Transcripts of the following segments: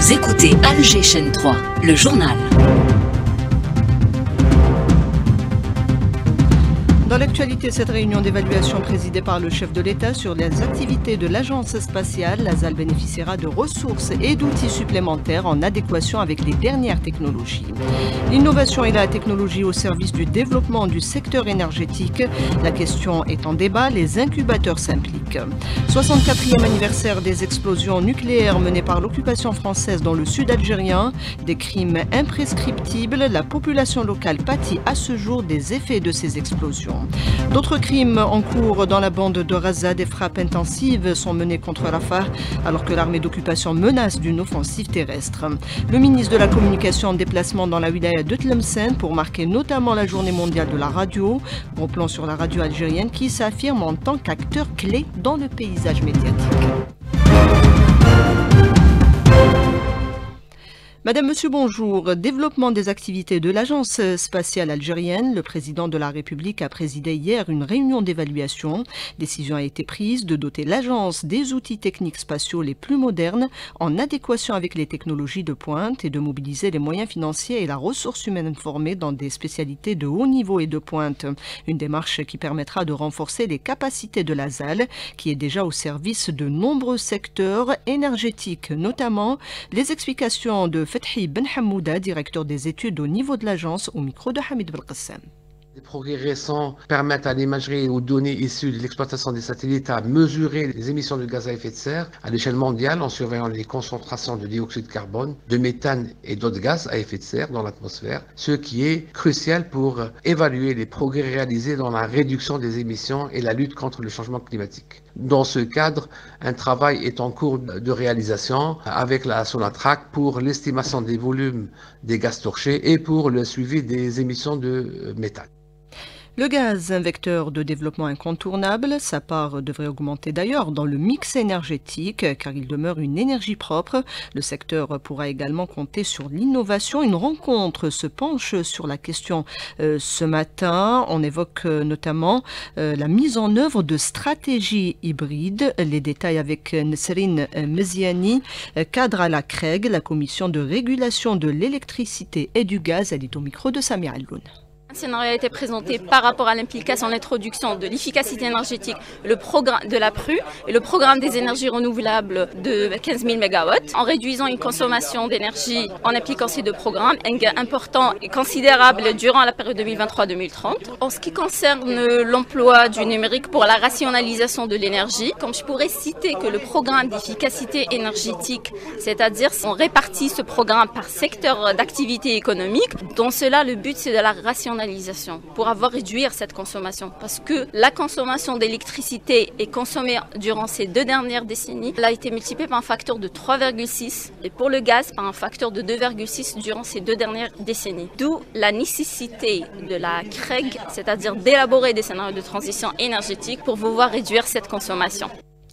Vous écoutez Alger Chaîne 3, le journal. Dans l'actualité, cette réunion d'évaluation présidée par le chef de l'État sur les activités de l'agence spatiale, la ZAL bénéficiera de ressources et d'outils supplémentaires en adéquation avec les dernières technologies. L'innovation et la technologie au service du développement du secteur énergétique. La question est en débat, les incubateurs s'impliquent. 64e anniversaire des explosions nucléaires menées par l'occupation française dans le sud algérien. Des crimes imprescriptibles, la population locale pâtit à ce jour des effets de ces explosions. D'autres crimes en cours dans la bande de Raza, des frappes intensives sont menées contre Rafah alors que l'armée d'occupation menace d'une offensive terrestre. Le ministre de la Communication en déplacement dans la wilaya de Tlemcen pour marquer notamment la journée mondiale de la radio. Gros plan sur la radio algérienne qui s'affirme en tant qu'acteur clé dans le paysage médiatique. Madame, Monsieur, bonjour. Développement des activités de l'Agence spatiale algérienne. Le président de la République a présidé hier une réunion d'évaluation. Décision a été prise de doter l'agence des outils techniques spatiaux les plus modernes en adéquation avec les technologies de pointe et de mobiliser les moyens financiers et la ressource humaine formée dans des spécialités de haut niveau et de pointe. Une démarche qui permettra de renforcer les capacités de la ZAL qui est déjà au service de nombreux secteurs énergétiques, notamment les explications de Fethi Ben Hamouda, directeur des études au niveau de l'agence, au micro de Hamid Belkacem. Les progrès récents permettent à l'imagerie et aux données issues de l'exploitation des satellites à mesurer les émissions de gaz à effet de serre à l'échelle mondiale en surveillant les concentrations de dioxyde de carbone, de méthane et d'autres gaz à effet de serre dans l'atmosphère, ce qui est crucial pour évaluer les progrès réalisés dans la réduction des émissions et la lutte contre le changement climatique. Dans ce cadre, un travail est en cours de réalisation avec la Sonatrach pour l'estimation des volumes des gaz torchés et pour le suivi des émissions de méthane. Le gaz, un vecteur de développement incontournable, sa part devrait augmenter d'ailleurs dans le mix énergétique car il demeure une énergie propre. Le secteur pourra également compter sur l'innovation. Une rencontre se penche sur la question ce matin. On évoque notamment la mise en œuvre de stratégies hybrides. Les détails avec Nesrine Meziani, cadre à la CREG, la commission de régulation de l'électricité et du gaz. Elle est au micro de Samir Alloun. Un scénario a été présenté par rapport à l'implication, l'introduction de l'efficacité énergétique, le programme de la PRU et le programme des énergies renouvelables de 15 000 MW, en réduisant une consommation d'énergie en appliquant ces deux programmes, un gain important et considérable durant la période 2023-2030. En ce qui concerne l'emploi du numérique pour la rationalisation de l'énergie, comme je pourrais citer que le programme d'efficacité énergétique, c'est-à-dire on répartit ce programme par secteur d'activité économique, dans cela le but c'est de la rationalisation pour réduire cette consommation parce que la consommation d'électricité est consommée durant ces 2 dernières décennies. Elle a été multipliée par un facteur de 3,6 et pour le gaz par un facteur de 2,6 durant ces 2 dernières décennies. D'où la nécessité de la CREG, c'est-à-dire d'élaborer des scénarios de transition énergétique pour pouvoir réduire cette consommation.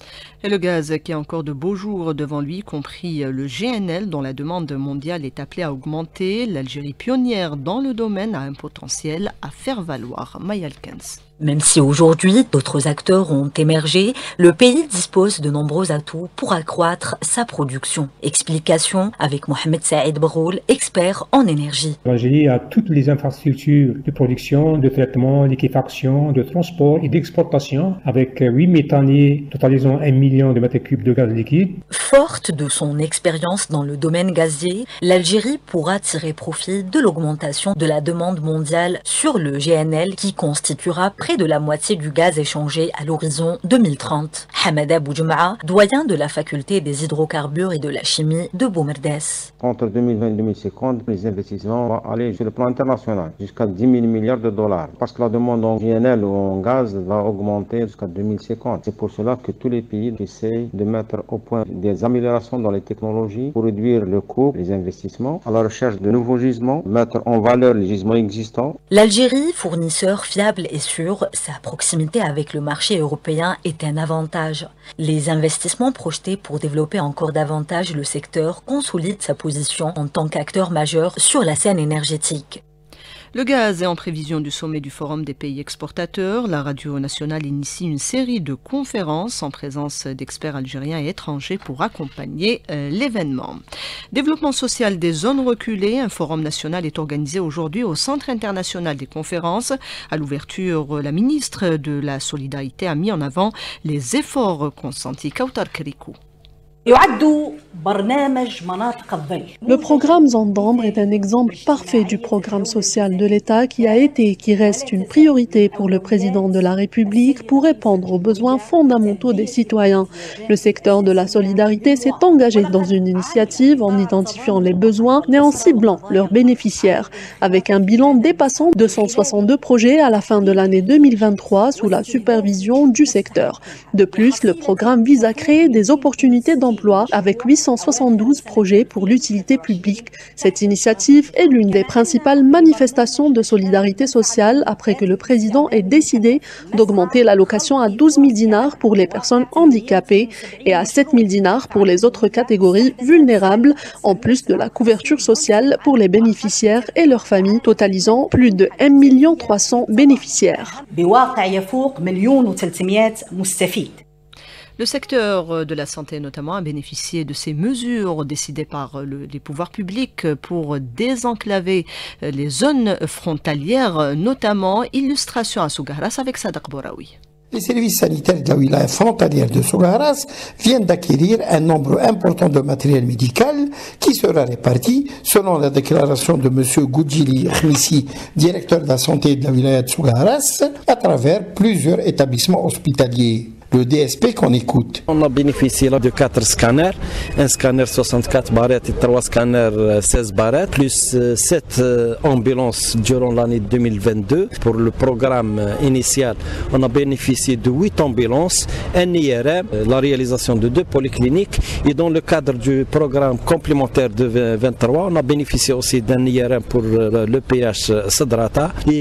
Et le gaz qui a encore de beaux jours devant lui, compris le GNL dont la demande mondiale est appelée à augmenter. L'Algérie pionnière dans le domaine a un potentiel à faire valoir. Maya Alkens. Même si aujourd'hui d'autres acteurs ont émergé, le pays dispose de nombreux atouts pour accroître sa production. Explication avec Mohamed Saïd Baroul, expert en énergie. L'Algérie a toutes les infrastructures de production, de traitement, d'équifaction, de transport et d'exportation avec 8 méthaniers totalisant 1 million de mètres cubes de gaz liquide. Forte de son expérience dans le domaine gazier, l'Algérie pourra tirer profit de l'augmentation de la demande mondiale sur le GNL qui constituera près de la moitié du gaz échangé à l'horizon 2030. Hamada Boujma'a, doyen de la faculté des hydrocarbures et de la chimie de Boumerdes. Entre 2020 et 2050, les investissements vont aller sur le plan international jusqu'à 10 000 milliards de dollars parce que la demande en GNL ou en gaz va augmenter jusqu'à 2050. C'est pour cela que tous les pays essayent de mettre au point des améliorations dans les technologies pour réduire le coût des investissements à la recherche de nouveaux gisements, mettre en valeur les gisements existants. L'Algérie, fournisseur fiable et sûr, sa proximité avec le marché européen est un avantage. Les investissements projetés pour développer encore davantage le secteur consolident sa position en tant qu'acteur majeur sur la scène énergétique. Le gaz est en prévision du sommet du Forum des pays exportateurs. La radio nationale initie une série de conférences en présence d'experts algériens et étrangers pour accompagner l'événement. Développement social des zones reculées, un forum national est organisé aujourd'hui au Centre international des conférences. À l'ouverture, la ministre de la Solidarité a mis en avant les efforts consentis. Kautar Kerikou. Le programme Zandambre est un exemple parfait du programme social de l'État qui a été et qui reste une priorité pour le président de la République pour répondre aux besoins fondamentaux des citoyens. Le secteur de la solidarité s'est engagé dans une initiative en identifiant les besoins et en ciblant leurs bénéficiaires, avec un bilan dépassant 262 projets à la fin de l'année 2023 sous la supervision du secteur. De plus, le programme vise à créer des opportunités d'emploi avec 872 projets pour l'utilité publique. Cette initiative est l'une des principales manifestations de solidarité sociale après que le président ait décidé d'augmenter l'allocation à 12 000 dinars pour les personnes handicapées et à 7 000 dinars pour les autres catégories vulnérables, en plus de la couverture sociale pour les bénéficiaires et leurs familles, totalisant plus de 1 300 000 bénéficiaires. Le secteur de la santé notamment a bénéficié de ces mesures décidées par les pouvoirs publics pour désenclaver les zones frontalières, notamment. Illustration à Sougaras avec Sadaq Boraoui. Les services sanitaires de la wilaya frontalière de Sougaras viennent d'acquérir un nombre important de matériel médical qui sera réparti, selon la déclaration de M. Goudjili Khmissi, directeur de la santé de la wilaya de Sougaras, à travers plusieurs établissements hospitaliers. Le DSP qu'on écoute. On a bénéficié là de 4 scanners, un scanner 64 barrettes et 3 scanners 16 barrettes, plus 7 ambulances durant l'année 2022. Pour le programme initial, on a bénéficié de 8 ambulances, un IRM, la réalisation de 2 polycliniques et dans le cadre du programme complémentaire de 2023, on a bénéficié aussi d'un IRM pour le PH Sadrata et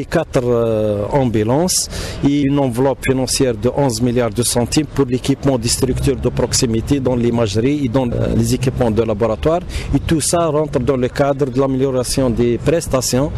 4 ambulances et une enveloppe financière de 11 milliards de centimes pour l'équipement des structures de proximité dans l'imagerie et dans les équipements de laboratoire. Et tout ça rentre dans le cadre de l'amélioration des prestations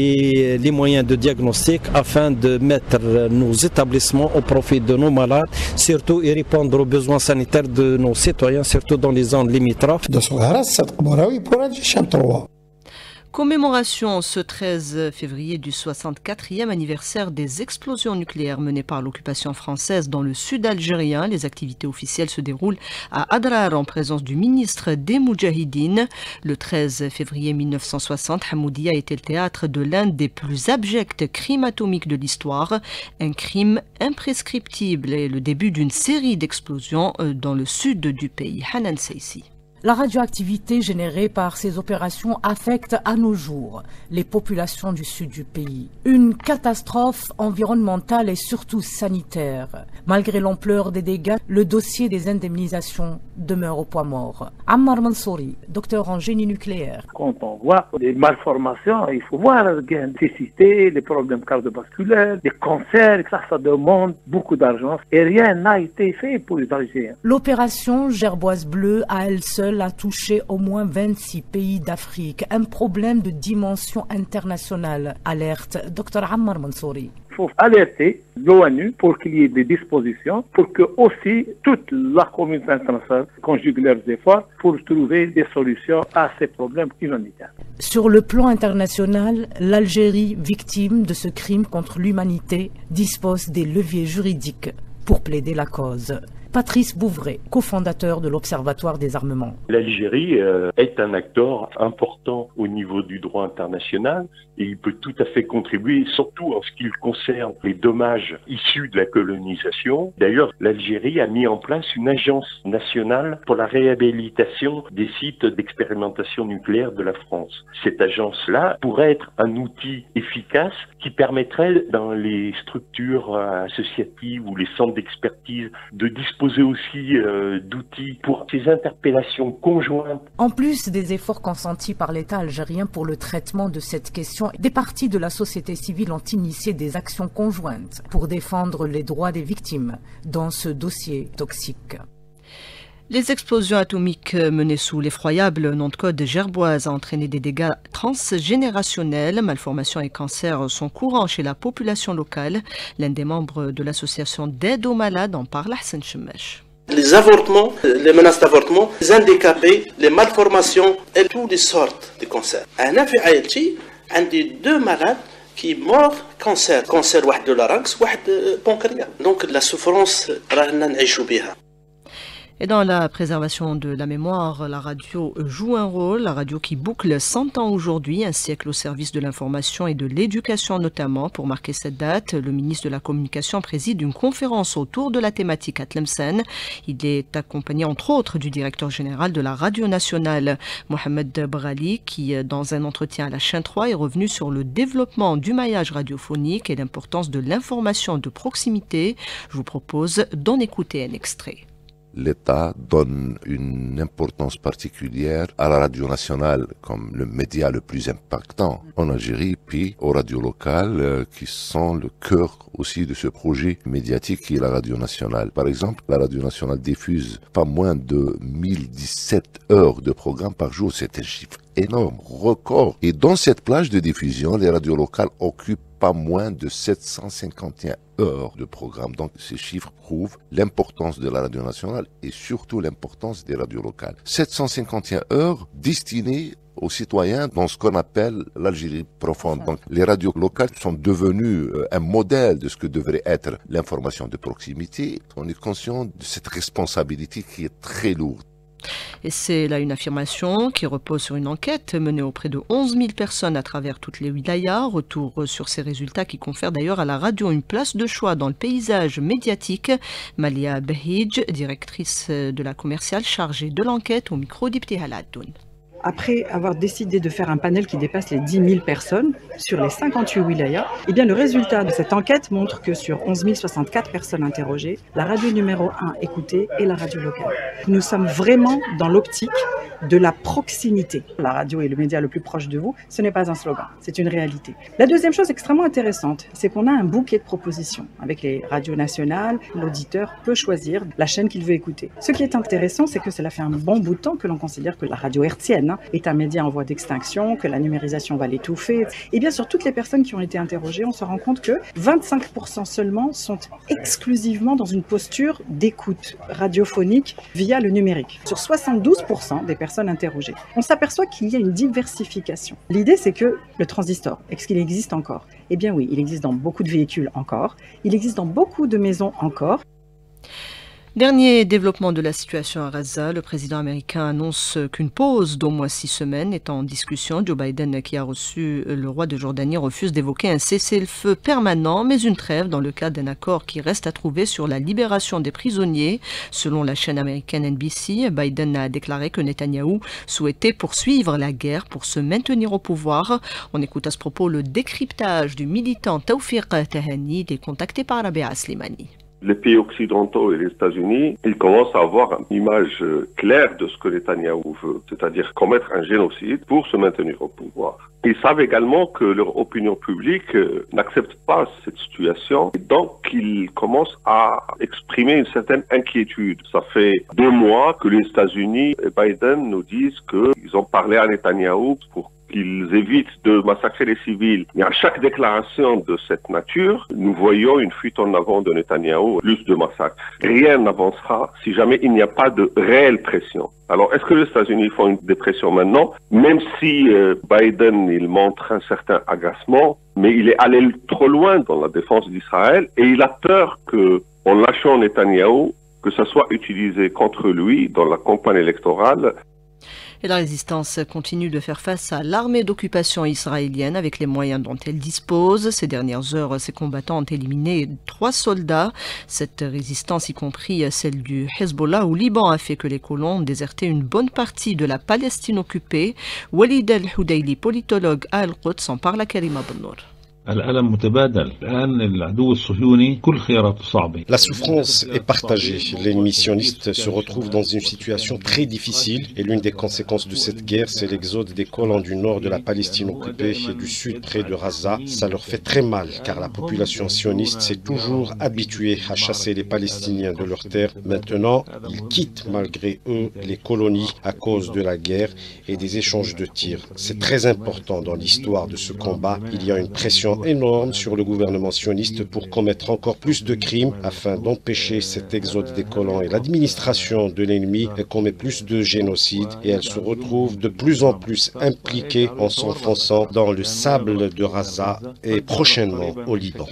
et les moyens de diagnostic afin de mettre nos établissements au profit de nos malades, surtout et répondre aux besoins sanitaires de nos citoyens, surtout dans les zones limitrophes. De Sougaras, Sadaq Boraoui pour Algérie 3. Commémoration ce 13 février du 64e anniversaire des explosions nucléaires menées par l'occupation française dans le sud algérien. Les activités officielles se déroulent à Adrar en présence du ministre des Moudjahidines. Le 13 février 1960, Hamoudia était le théâtre de l'un des plus abjects crimes atomiques de l'histoire. Un crime imprescriptible et le début d'une série d'explosions dans le sud du pays. Hanan Seissi. La radioactivité générée par ces opérations affecte à nos jours les populations du sud du pays. Une catastrophe environnementale et surtout sanitaire. Malgré l'ampleur des dégâts, le dossier des indemnisations demeure au poids mort. Ammar Mansouri, docteur en génie nucléaire. Quand on voit les malformations, il faut voir la cécité, les problèmes cardiovasculaires, les cancers, ça demande beaucoup d'argent et rien n'a été fait pour les Algériens. L'opération Gerboise Bleue à elle seule a touché au moins 26 pays d'Afrique. Un problème de dimension internationale, alerte Dr Ammar Mansouri. Il faut alerter l'ONU pour qu'il y ait des dispositions pour que aussi toute la communauté internationale conjugue leurs efforts pour trouver des solutions à ces problèmes humanitaires. Sur le plan international, l'Algérie, victime de ce crime contre l'humanité, dispose des leviers juridiques pour plaider la cause. Patrice Bouvray, cofondateur de l'Observatoire des armements. L'Algérie est un acteur important au niveau du droit international et il peut tout à fait contribuer, surtout en ce qui concerne les dommages issus de la colonisation. D'ailleurs, l'Algérie a mis en place une agence nationale pour la réhabilitation des sites d'expérimentation nucléaire de la France. Cette agence-là pourrait être un outil efficace qui permettrait dans les structures associatives ou les centres d'expertise de disposer aussi d'outils pour ces interpellations conjointes. En plus des efforts consentis par l'État algérien pour le traitement de cette question, des parties de la société civile ont initié des actions conjointes pour défendre les droits des victimes dans ce dossier toxique. Les explosions atomiques menées sous l'effroyable nom de code Gerboise ont entraîné des dégâts transgénérationnels. Malformations et cancers sont courants chez la population locale. L'un des membres de l'association d'aide aux malades en parle, Hassan Chemesh. Les avortements, les menaces d'avortement, les handicapés, les malformations et toutes les sortes de cancers. أنا في عائلتي عندي 2 malades qui mort cancer واحد de larynx واحد pancréas. Donc la souffrance رانا نعيشوا بها. Et dans la préservation de la mémoire, la radio joue un rôle, la radio qui boucle 100 ans aujourd'hui, un siècle au service de l'information et de l'éducation notamment. Pour marquer cette date, le ministre de la Communication préside une conférence autour de la thématique à Tlemcen. Il est accompagné entre autres du directeur général de la radio nationale, Mohamed Brali, qui dans un entretien à la chaîne 3 est revenu sur le développement du maillage radiophonique et l'importance de l'information de proximité. Je vous propose d'en écouter un extrait. L'État donne une importance particulière à la radio nationale comme le média le plus impactant en Algérie, puis aux radios locales qui sont le cœur aussi de ce projet médiatique qui est la radio nationale. Par exemple, la radio nationale diffuse pas moins de 1017 heures de programme par jour. C'est un chiffre énorme, record. Et dans cette plage de diffusion, les radios locales occupent pas moins de 751 heures de programme. Donc ces chiffres prouvent l'importance de la radio nationale et surtout l'importance des radios locales. 751 heures destinées aux citoyens dans ce qu'on appelle l'Algérie profonde. Donc les radios locales sont devenues un modèle de ce que devrait être l'information de proximité. On est conscient de cette responsabilité qui est très lourde. Et c'est là une affirmation qui repose sur une enquête menée auprès de 11 000 personnes à travers toutes les wilayas. Retour sur ces résultats qui confèrent d'ailleurs à la radio une place de choix dans le paysage médiatique. Malia Behij, directrice de la commerciale chargée de l'enquête au micro d'Ibtihal Addoun. Après avoir décidé de faire un panel qui dépasse les 10 000 personnes sur les 58 wilayas, eh bien le résultat de cette enquête montre que sur 11 064 personnes interrogées, la radio numéro 1 écoutée est la radio locale. Nous sommes vraiment dans l'optique de la proximité. La radio est le média le plus proche de vous, ce n'est pas un slogan, c'est une réalité. La deuxième chose extrêmement intéressante, c'est qu'on a un bouquet de propositions. Avec les radios nationales, l'auditeur peut choisir la chaîne qu'il veut écouter. Ce qui est intéressant, c'est que cela fait un bon bout de temps que l'on considère que la radio hertzienne est un média en voie d'extinction, que la numérisation va l'étouffer. Et bien sur toutes les personnes qui ont été interrogées, on se rend compte que 25% seulement sont exclusivement dans une posture d'écoute radiophonique via le numérique. Sur 72% des personnes interrogées, on s'aperçoit qu'il y a une diversification. L'idée, c'est que le transistor, est-ce qu'il existe encore? Eh bien oui, il existe dans beaucoup de véhicules encore, il existe dans beaucoup de maisons encore. Dernier développement de la situation à Gaza, le président américain annonce qu'une pause d'au moins 6 semaines est en discussion. Joe Biden, qui a reçu le roi de Jordanie, refuse d'évoquer un cessez-le-feu permanent, mais une trêve dans le cadre d'un accord qui reste à trouver sur la libération des prisonniers. Selon la chaîne américaine NBC, Biden a déclaré que Netanyahou souhaitait poursuivre la guerre pour se maintenir au pouvoir. On écoute à ce propos le décryptage du militant Tawfiq Tahani, contacté par Rabia Slimani. Les pays occidentaux et les États-Unis, ils commencent à avoir une image claire de ce que Netanyahou veut, c'est-à-dire commettre un génocide pour se maintenir au pouvoir. Ils savent également que leur opinion publique n'accepte pas cette situation, et donc ils commencent à exprimer une certaine inquiétude. Ça fait 2 mois que les États-Unis et Biden nous disent qu'ils ont parlé à Netanyahou pour qu'ils évitent de massacrer les civils. Mais à chaque déclaration de cette nature, nous voyons une fuite en avant de Netanyahou, plus de massacres. Rien n'avancera si jamais il n'y a pas de réelle pression. Alors, est-ce que les États-Unis font une dépression maintenant? Même si Biden, il montre un certain agacement, mais il est allé trop loin dans la défense d'Israël et il a peur que, en lâchant Netanyahou, que ça soit utilisé contre lui dans la campagne électorale. Et la résistance continue de faire face à l'armée d'occupation israélienne avec les moyens dont elle dispose. Ces dernières heures, ses combattants ont éliminé 3 soldats. Cette résistance, y compris celle du Hezbollah au Liban, a fait que les colons ont déserté une bonne partie de la Palestine occupée. Walid El-Houdaili, politologue à Al-Quds, en parle à Karima Bennour. La souffrance est partagée. Les sionistes se retrouvent dans une situation très difficile et l'une des conséquences de cette guerre, c'est l'exode des colons du nord de la Palestine occupée et du sud près de Gaza. Ça leur fait très mal car la population sioniste s'est toujours habituée à chasser les Palestiniens de leurs terres. Maintenant, ils quittent malgré eux les colonies à cause de la guerre et des échanges de tirs. C'est très important dans l'histoire de ce combat. Il y a une pression poids énorme sur le gouvernement sioniste pour commettre encore plus de crimes afin d'empêcher cet exode des colons. Et l'administration de l'ennemi commet plus de génocide et elle se retrouve de plus en plus impliquée en s'enfonçant dans le sable de Gaza et prochainement au Liban.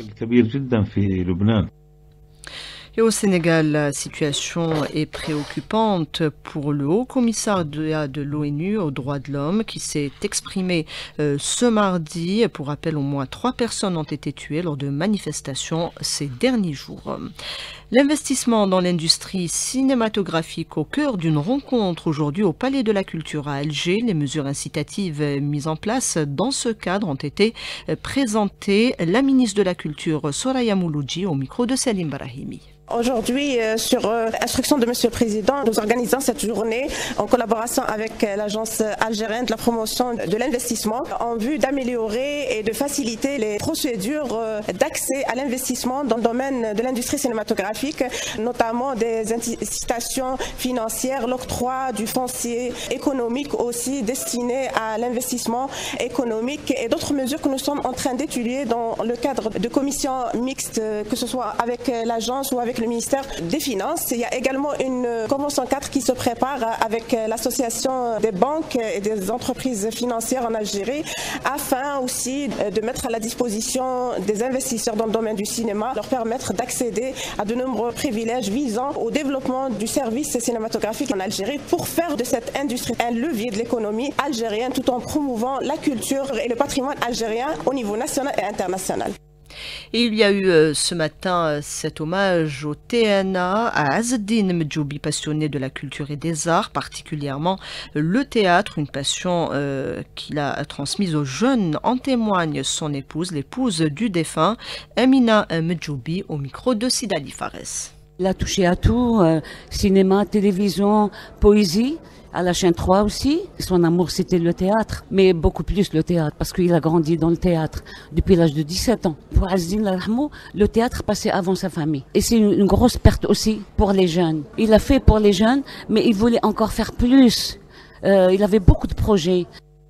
Et au Sénégal, la situation est préoccupante pour le haut-commissariat de l'ONU aux droits de l'homme qui s'est exprimé ce mardi. Pour rappel, au moins 3 personnes ont été tuées lors de manifestations ces derniers jours. L'investissement dans l'industrie cinématographique au cœur d'une rencontre aujourd'hui au Palais de la Culture à Alger. Les mesures incitatives mises en place dans ce cadre ont été présentées. La ministre de la Culture, Soraya Mouloudji, au micro de Salim Brahimi. Aujourd'hui, sur instruction de Monsieur le Président, nous organisons cette journée en collaboration avec l'Agence algérienne de la promotion de l'investissement en vue d'améliorer et de faciliter les procédures d'accès à l'investissement dans le domaine de l'industrie cinématographique, notamment des incitations financières, l'octroi du foncier économique aussi destiné à l'investissement économique et d'autres mesures que nous sommes en train d'étudier dans le cadre de commissions mixtes, que ce soit avec l'agence ou avec le ministère des Finances. Il y a également une convention 4 qui se prépare avec l'association des banques et des entreprises financières en Algérie afin aussi de mettre à la disposition des investisseurs dans le domaine du cinéma, leur permettre d'accéder à de nombreux privilèges visant au développement du service cinématographique en Algérie pour faire de cette industrie un levier de l'économie algérienne tout en promouvant la culture et le patrimoine algérien au niveau national et international. Et il y a eu ce matin cet hommage au TNA à Azzeddine Medjoubi, passionné de la culture et des arts, particulièrement le théâtre, une passion qu'il a transmise aux jeunes. En témoigne son épouse, l'épouse du défunt, Amina Medjoubi, au micro de Sidali Fares. Il a touché à tout, cinéma, télévision, poésie. À la chaîne 3 aussi, son amour c'était le théâtre, mais beaucoup plus le théâtre, parce qu'il a grandi dans le théâtre depuis l'âge de 17 ans. Pour Azzeddine, le théâtre passait avant sa famille. Et c'est une grosse perte aussi pour les jeunes. Il a fait pour les jeunes, mais il voulait encore faire plus. Il avait beaucoup de projets.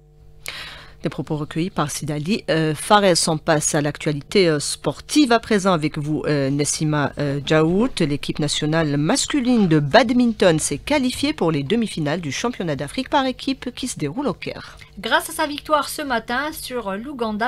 Des propos recueillis par Sidali Fares. On passe à l'actualité sportive à présent avec vous, Nassima Djaout. L'équipe nationale masculine de badminton s'est qualifiée pour les demi-finales du championnat d'Afrique par équipe qui se déroule au Caire. Grâce à sa victoire ce matin sur l'Ouganda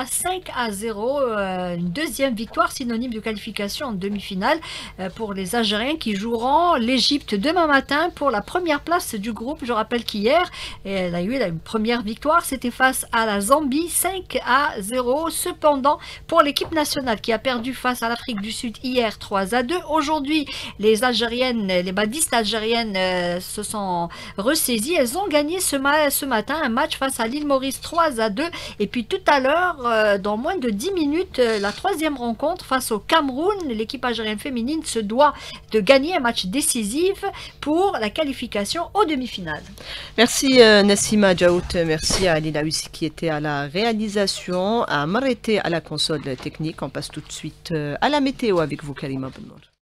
5-0, une deuxième victoire synonyme de qualification en demi-finale pour les Algériens qui joueront l'Égypte demain matin pour la première place du groupe. Je rappelle qu'hier, elle a eu une première victoire, c'était face à la Zambie 5-0. Cependant, pour l'équipe nationale qui a perdu face à l'Afrique du Sud hier 3-2, aujourd'hui les Algériennes, les badistes algériennes se sont ressaisies. Elles ont gagné ce matin un match face à l'île Maurice 3-2. Et puis tout à l'heure, dans moins de 10 minutes, la troisième rencontre face au Cameroun. L'équipe algérienne féminine se doit de gagner un match décisif pour la qualification aux demi-finales. Merci Nassima Djaout, merci à Alila Hussi qui était à la réalisation, à m'arrêter à la console technique. On passe tout de suite à la météo avec vous, Karima Benour.